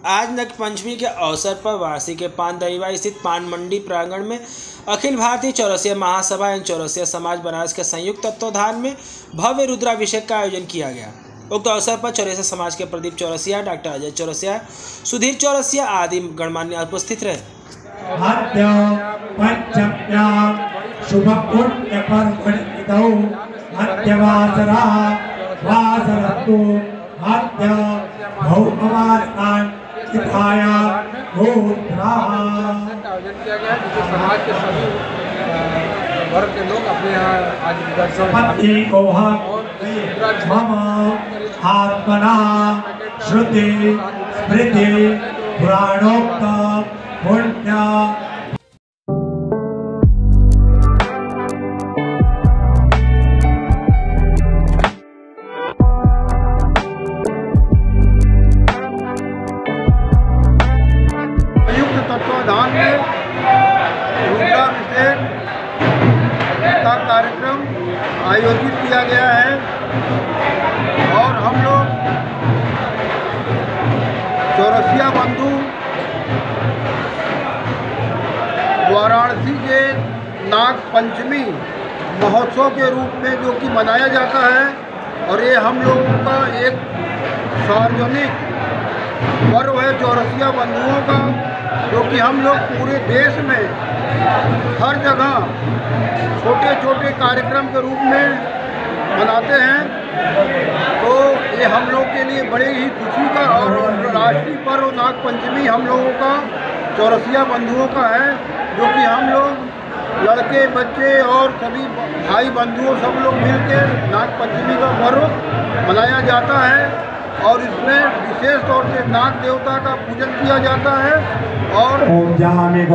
आज नगपंचमी के अवसर पर वाराणसी के पान दहीवाई स्थित पान मंडी प्रांगण में अखिल भारतीय चौरसिया महासभा एवं चौरसिया समाज बनारस के संयुक्त तत्वाधान में भव्य रुद्राभिषेक का आयोजन किया गया। उक्त अवसर पर चौरसिया समाज के प्रदीप चौरसिया, डॉक्टर अजय चौरसिया, सुधीर चौरसिया आदि गणमान्य उपस्थित रहे। आयोजन किया गया जिससे समाज के सभी वर्ग के लोग अपने यहाँ आज दर्शन आत्मना श्रुति स्मृति पुराणोक्त पुण्य तत्वाधान में रुद्राभिषेक का कार्यक्रम आयोजित किया गया है और हम लोग चौरसिया बंधु वाराणसी के नाग पंचमी महोत्सव के रूप में जो कि मनाया जाता है और ये हम लोगों का एक सार्वजनिक पर्व है चौरसिया बंधुओं का, जो कि हम लोग पूरे देश में हर जगह छोटे छोटे कार्यक्रम के रूप में मनाते हैं। तो ये हम लोग के लिए बड़े ही खुशी का और राष्ट्रीय पर्व नाग पंचमी हम लोगों का चौरसिया बंधुओं का है, जो कि हम लोग लड़के बच्चे और सभी भाई बंधुओं सब लोग मिलकर नाग पंचमी का पर्व मनाया जाता है और इसमें विशेष तौर से नाग देवता का पूजन किया जाता है और सावन में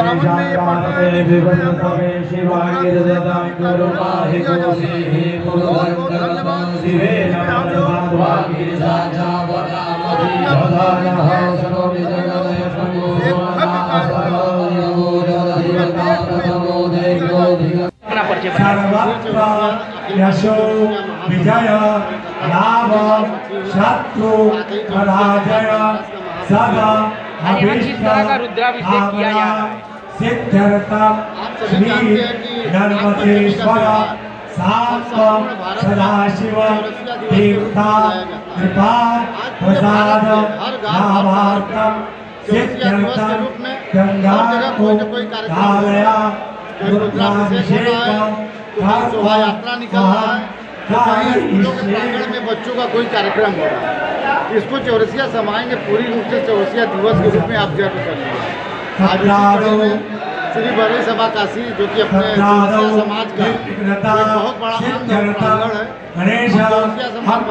यशो विजय लाभ शत्रु पराजय सदा रुद्राभिषेक किया जा रहा है। सिद्ध्यर्थम श्री नर्मदेश्वर शांत सदाशिव देवता कृपा प्रसाद लाभार्थम सिद्ध्यर्थम गंगा को कालया रुद्राभिषेक शोभा यात्रा निकल रहा है। प्रांगण में बच्चों का कोई कार्यक्रम हो रहा है, इसको चौरसिया समाज ने पूरी रूप से चौरसिया दिवस के रूप में ऑब्जर्व कर लिया। आज श्री बड़ी सभा काशी जो कि अपने चौरसिया समाज का बहुत बड़ा प्रांगण है, चौरसिया समाज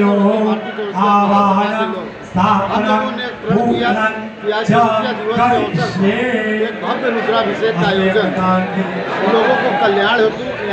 हम लोगों ने प्रण किया कि आज चौरसिया दिवस के अवसर पर एक भव्य रुद्राभिषेक का आयोजन लोगों को कल्याण हेतु